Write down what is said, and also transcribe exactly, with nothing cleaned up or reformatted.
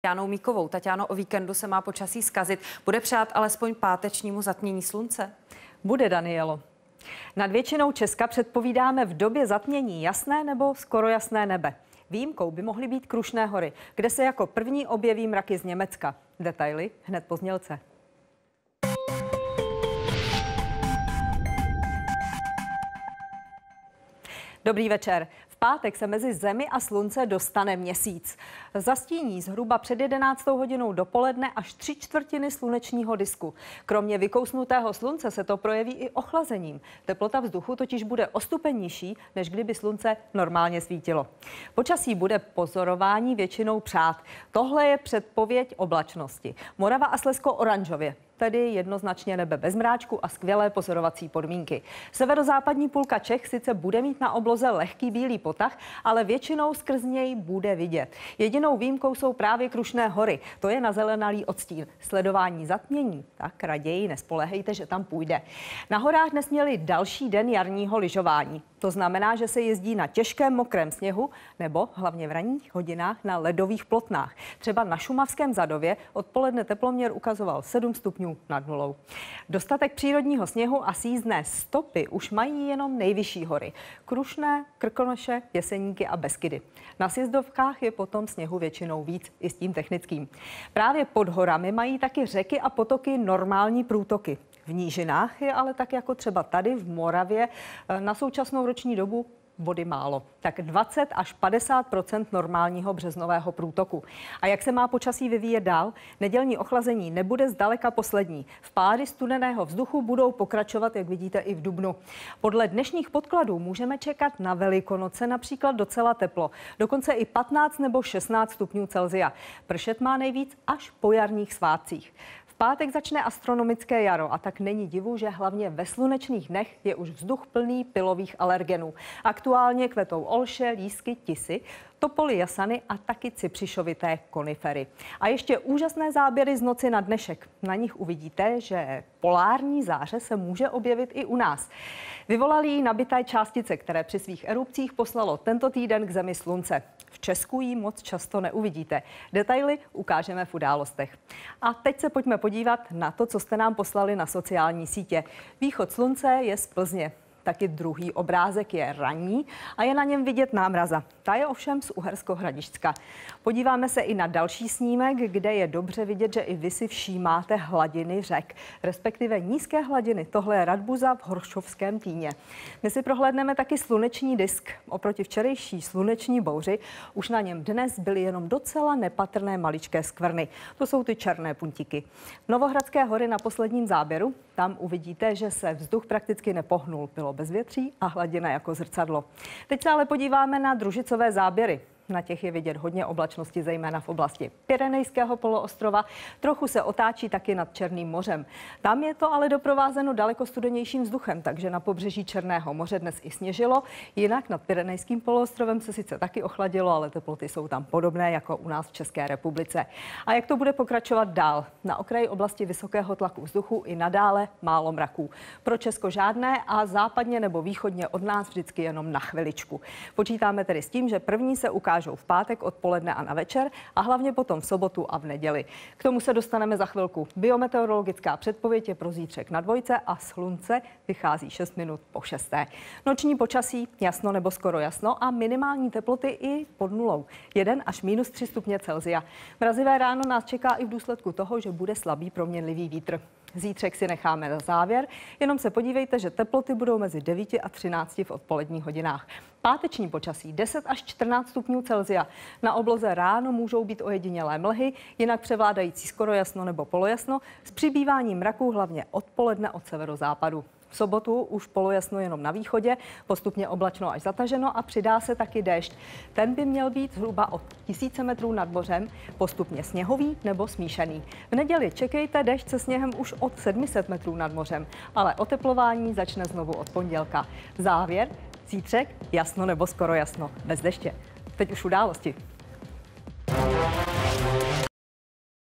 Jánou Míkovou. Taťáno, o víkendu se má počasí zkazit. Bude přát alespoň pátečnímu zatmění slunce? Bude, Danielo. Nad většinou Česka předpovídáme v době zatmění jasné nebo skoro jasné nebe. Výjimkou by mohly být Krušné hory, kde se jako první objeví mraky z Německa. Detaily hned po znělce. Dobrý večer. V pátek se mezi Zemi a Slunce dostane měsíc. Zastíní zhruba před jedenáctou hodinou dopoledne až tři čtvrtiny slunečního disku. Kromě vykousnutého slunce se to projeví i ochlazením. Teplota vzduchu totiž bude o stupeň nižší, než kdyby slunce normálně svítilo. Počasí bude pozorování většinou přát. Tohle je předpověď oblačnosti. Morava a Slezsko oranžově. Tedy jednoznačně nebe bez mráčku a skvělé pozorovací podmínky. Severozápadní půlka Čech sice bude mít na obloze lehký bílý potah, ale většinou skrz něj bude vidět. Jedinou výjimkou jsou právě Krušné hory. To je nazelenalý odstín. Sledování zatmění, tak raději nespolehejte, že tam půjde. Na horách dnes měli další den jarního lyžování. To znamená, že se jezdí na těžkém mokrém sněhu nebo hlavně v ranních hodinách na ledových plotnách. Třeba na šumavském Zadově odpoledne teploměr ukazoval sedm stupňů nad nulou. Dostatek přírodního sněhu a sízdné stopy už mají jenom nejvyšší hory. Krušné, Krkonoše, Jeseníky a Beskydy. Na sjezdovkách je potom sněhu většinou víc i s tím technickým. Právě pod horami mají taky řeky a potoky normální průtoky. V nížinách je ale tak jako třeba tady v Moravě na současnou roční dobu vody málo. Tak dvacet až padesát procent normálního březnového průtoku. A jak se má počasí vyvíjet dál? Nedělní ochlazení nebude zdaleka poslední. Vpády studeného vzduchu budou pokračovat, jak vidíte, i v dubnu. Podle dnešních podkladů můžeme čekat na Velikonoce například docela teplo. Dokonce i patnáct nebo šestnáct stupňů Celsia. Pršet má nejvíc až po jarních svátcích. V pátek začne astronomické jaro a tak není divu, že hlavně ve slunečných dnech je už vzduch plný pylových alergenů. Aktuálně kvetou olše, lísky, tisy, topoly, jasany a taky cypřišovité konifery. A ještě úžasné záběry z noci na dnešek. Na nich uvidíte, že polární záře se může objevit i u nás. Vyvolaly ji nabité částice, které při svých erupcích poslalo tento týden k Zemi slunce. V Česku ji moc často neuvidíte. Detaily ukážeme v událostech. A teď se pojďme podívat na to, co jste nám poslali na sociální sítě. Východ slunce je z Plzně. Taky druhý obrázek je ranní a je na něm vidět námraza. Ta je ovšem z Uherskohradišťska. Podíváme se i na další snímek, kde je dobře vidět, že i vy si všímáte hladiny řek, respektive nízké hladiny. Tohle je Radbuza v Horšovském Týně. My si prohlédneme taky sluneční disk. Oproti včerejší sluneční bouři už na něm dnes byly jenom docela nepatrné maličké skvrny. To jsou ty černé puntíky. Novohradské hory na posledním záběru. Tam uvidíte, že se vzduch prakticky nepohnul. Bylo bezvětří a hladina jako zrcadlo. Teď se ale podíváme na družicové záběry. Na těch je vidět hodně oblačnosti, zejména v oblasti Pyrenejského poloostrova. Trochu se otáčí taky nad Černým mořem. Tam je to ale doprovázeno daleko studenějším vzduchem, takže na pobřeží Černého moře dnes i sněžilo. Jinak nad Pyrenejským poloostrovem se sice taky ochladilo, ale teploty jsou tam podobné jako u nás v České republice. A jak to bude pokračovat dál? Na okraji oblasti vysokého tlaku vzduchu i nadále málo mraků. Pro Česko žádné a západně nebo východně od nás vždycky jenom na chviličku. Počítáme tedy s tím, že první se ukáže v pátek odpoledne a na večer a hlavně potom v sobotu a v neděli. K tomu se dostaneme za chvilku. Biometeorologická předpověď je pro zítřek na dvojce a slunce vychází šest minut po šesté. Noční počasí jasno nebo skoro jasno a minimální teploty i pod nulou. jeden až minus tři stupně Celsia. Mrazivé ráno nás čeká i v důsledku toho, že bude slabý proměnlivý vítr. Zítřek si necháme na závěr, jenom se podívejte, že teploty budou mezi devíti a třinácti v odpoledních hodinách. Páteční počasí deset až čtrnáct stupňů Celsia. Na obloze ráno můžou být ojedinělé mlhy, jinak převládající skoro jasno nebo polojasno s přibýváním mraků hlavně odpoledne od severozápadu. V sobotu už polojasno jenom na východě, postupně oblačno až zataženo a přidá se taky déšť. Ten by měl být zhruba od tisíce metrů nad mořem, postupně sněhový nebo smíšený. V neděli čekejte déšť se sněhem už od sedmi set metrů nad mořem, ale oteplování začne znovu od pondělka. Závěr, zítřek, jasno nebo skoro jasno, bez deště. Teď už události.